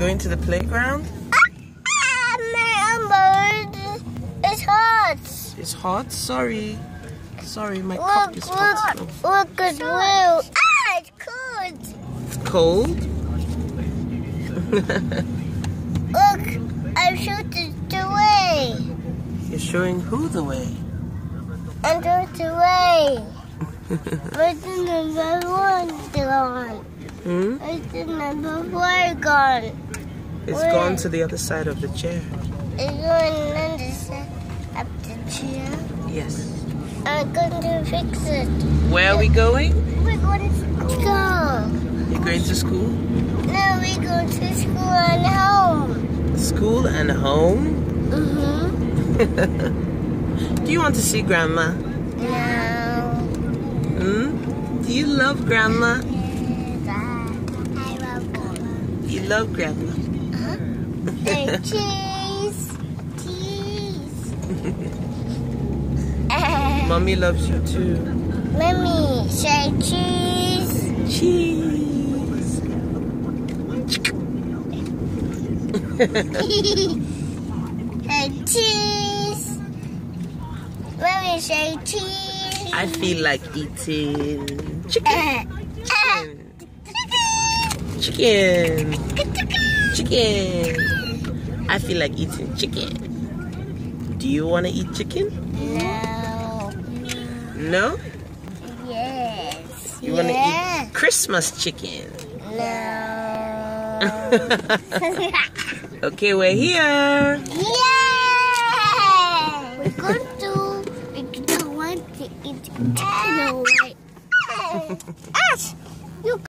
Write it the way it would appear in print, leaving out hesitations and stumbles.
going to the playground? It's hot. It's hot? Sorry. Sorry, my cup is hot. Look at blue. It's cold. Cold? Look, I'm shooting the way. You're showing who the way? I'm showing the way. Where's the number 1 gone? Where's the number 4 gone? It's gone to the other side of the chair. It's going on the side of the chair. Yes. I'm going to fix it. Where are we going? We're going to school. You're going to school? No, we're going to school and home. School and home? Do you want to see Grandma? No. Do you love Grandma? I love Grandma. You love Grandma? And cheese. Mommy loves you too. Mommy, say cheese. Cheese. Say cheese. Mommy, say cheese. I feel like eating chicken. Chicken. Chicken. I feel like eating chicken. Do you want to eat chicken? No. No? Yes. You want to eat Christmas chicken? No. Okay, we're here. Yeah! We don't want to eat chicken, right? Ash! You